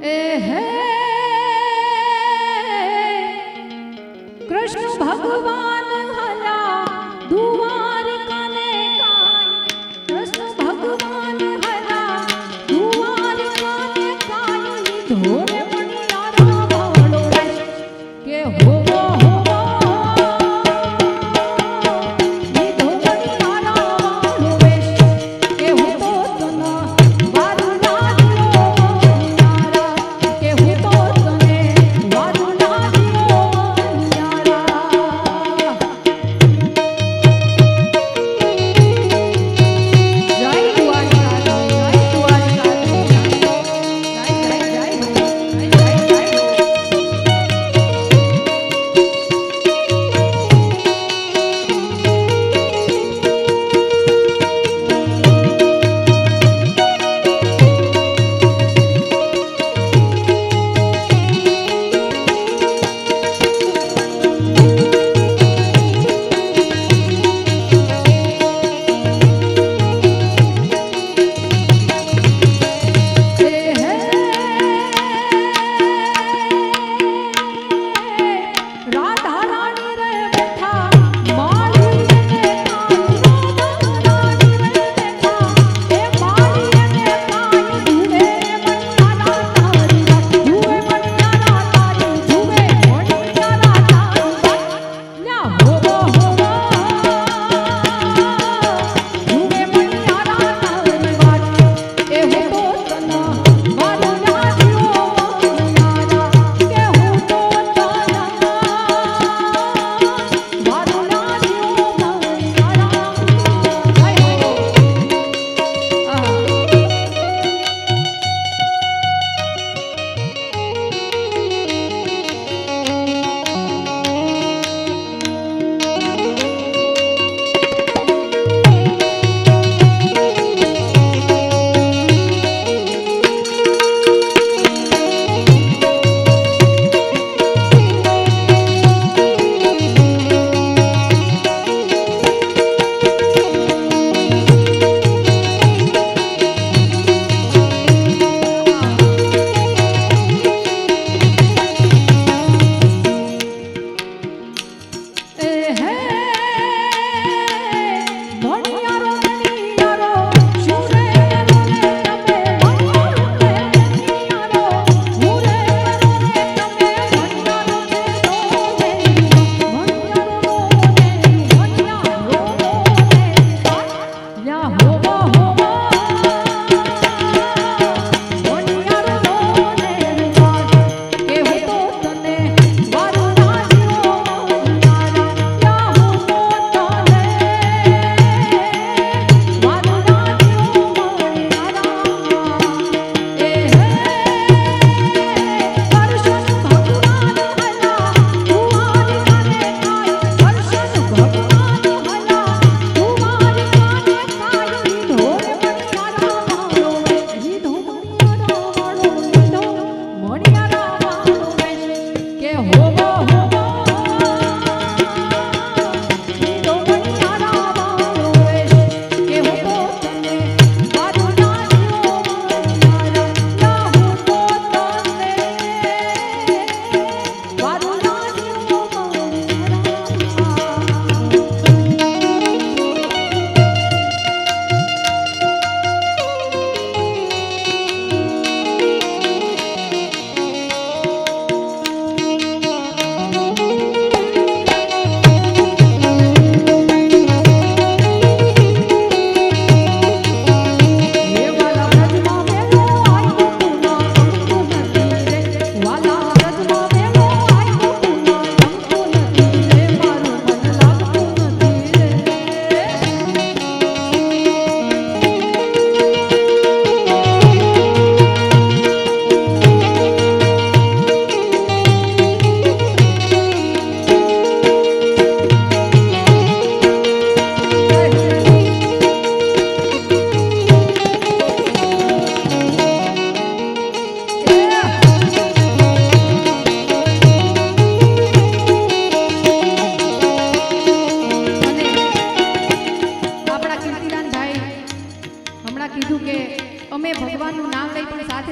ए हे कृष्ण भगवान हला दुआर कने काई कृष्ण भगवान हला दुआर कने काई धोरे मणियारा वालो के होवो होवो ये धोमणियारा वालो के होतो तना वारु लागियो मणियारा के होतो तने वारु लागियो मणियारा जय द्वारिका जय द्वारिका जय जय जय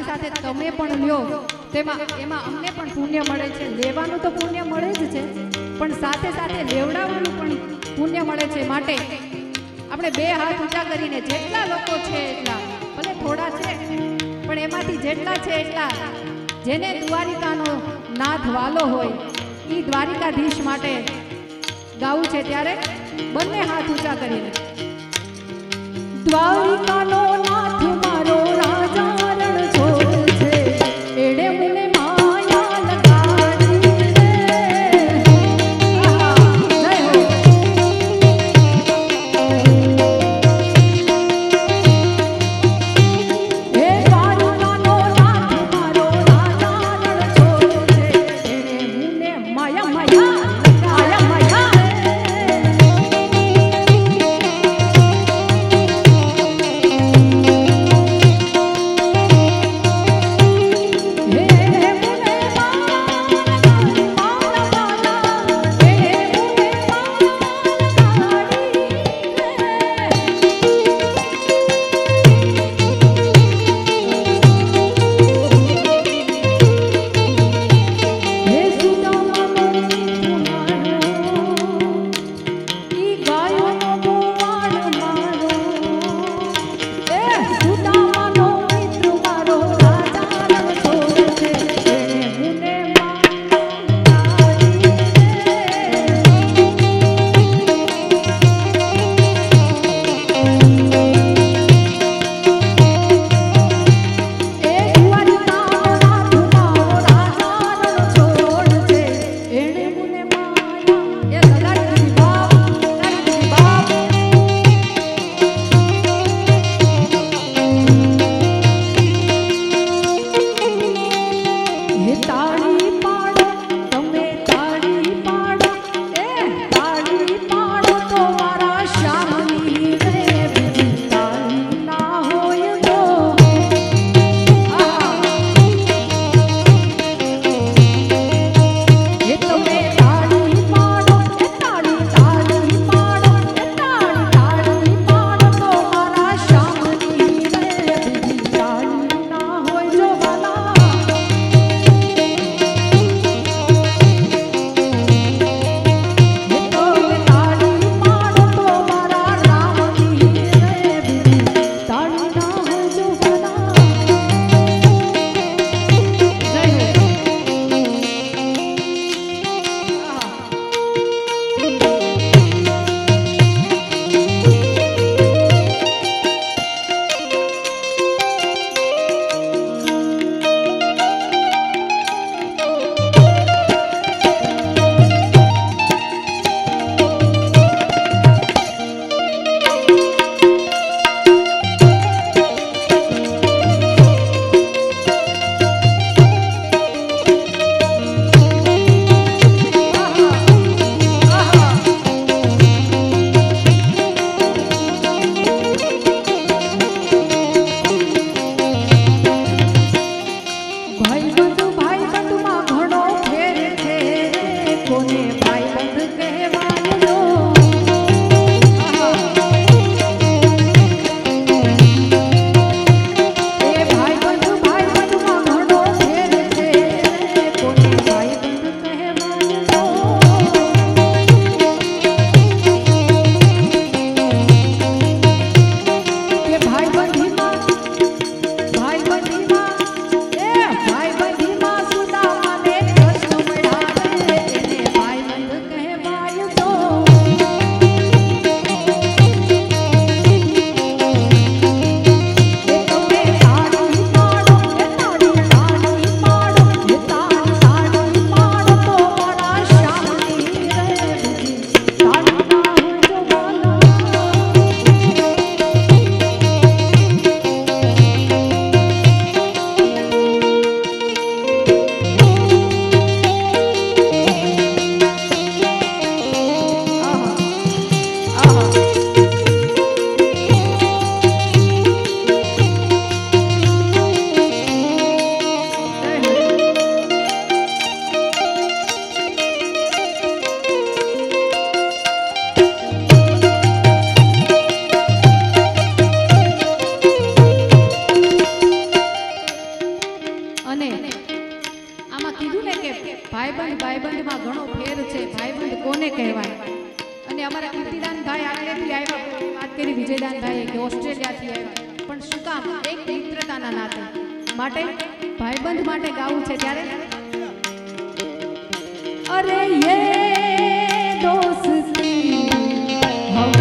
સાથે તમે પણ લ્યો તેમાં એમાં અમને પણ પુણ્ય મળે છે. લેવાનું તો પુણ્ય મળે જ છે, પણ સાથે સાથે લેવડાવવાનું પણ પુણ્ય મળે છે. માટે આપણે બે હાથ ઊંચા કરીને જેટલા લોકો છે એટલા, ભલે થોડા છે પણ એમાંથી જેટલા છે એટલા, જેને દ્વારિકાનો નાથ વાલો હોય એ દ્વારિકાધીશ માટે ગાવું છે. ત્યારે બંને હાથ ઊંચા કરીને દ્વારિકાનો નાથ મારો રાજા રણ છોડ છે, એડે મને માયા લગાડી રે. જય હો. હે દ્વારિકાનો નાથ મારો રાજા રણ છોડ છે, એડે મને માયા માયા માયા માયા. અને આમાં કીધું ને કે ભાઈબંધમાં ઘણો ફેર છે, ભાઈબંધ કોને કહેવાય. અને અમારા કીર્તિદાનભાઈ આગળથી આવ્યા, વાત કરી વિજયદાનભાઈએ કે ઓસ્ટ્રેલિયાથી આવ્યા, પણ શું કામ? એક મિત્રતાના નાતે માટે ભાઈબંધ માટે ગાવું છે. ત્યારે અરે યે દોસ્તી હમ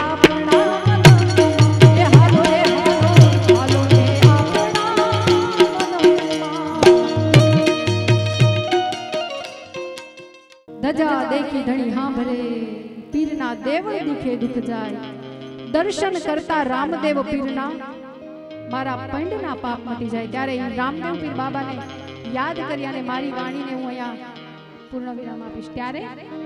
આપણા મનમાં એ હાલો રે હાલો રે આપણા મનમાં ધજા દેખી ધણી હાંભરે પીરના દેવળ દીખે દુખ જાય દર્શન કરતા રામદેવ પીરના મારા પંડના પાપ મટી જાય ત્યારે રામદેવ પીર બાબાને યાદ કરી અને મારી વાણીને હું અહીંયા પૂર્ણ વિરામ આપીશ ત્યારે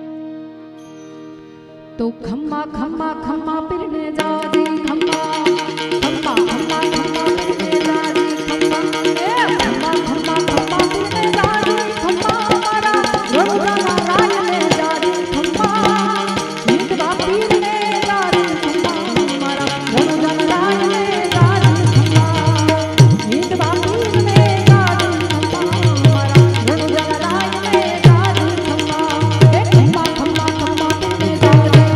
તો ખમ્મા ખમ્મા ખમ્મા પીરને જાજી ખમ્મા ખમ્મા ખમ્મા ખમ્મા પીરને જાજી ખમ્મા એ ખમ્મા ખમ્મા ખમ્મા પીરને જાજી ખમ્મા મારા રણુજાના રાયને જાજી ખમ્મા હિંદવા પીરને જાજી ખમ્મા મારા રણુજાના રાયને જાજી ખમ્મા હિંદવા પીરને જાજી ખમ્મા મારા રણુજાના રાયને જાજી ખમ્મા એ ખમ્મા ખમ્મા ખમ્મા પીરને જાજી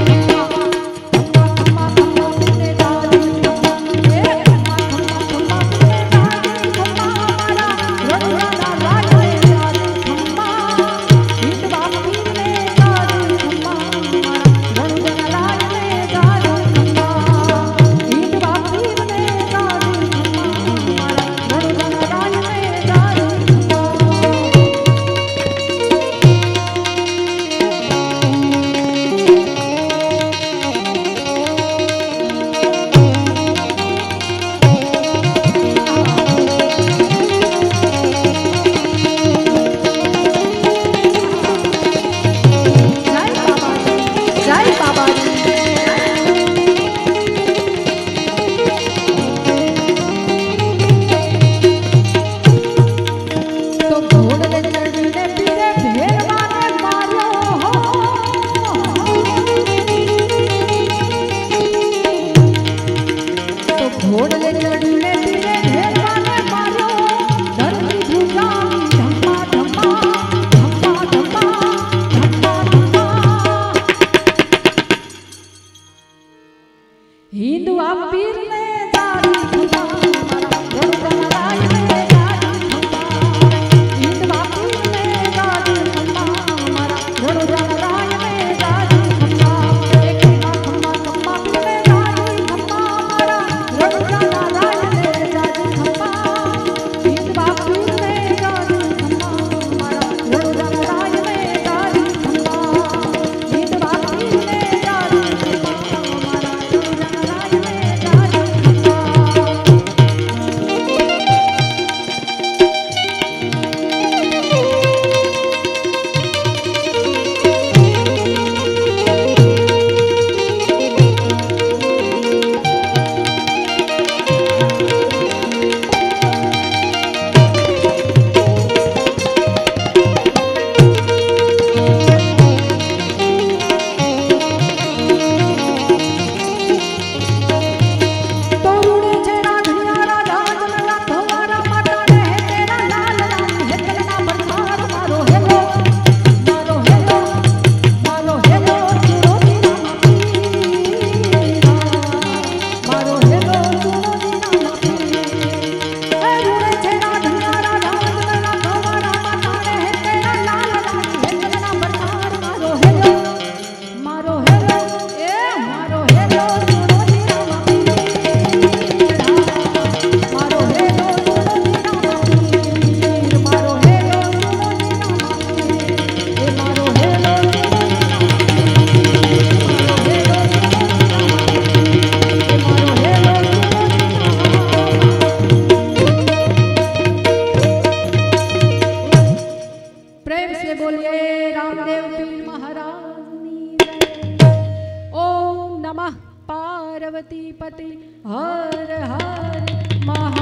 पार्वती पति हर हर महा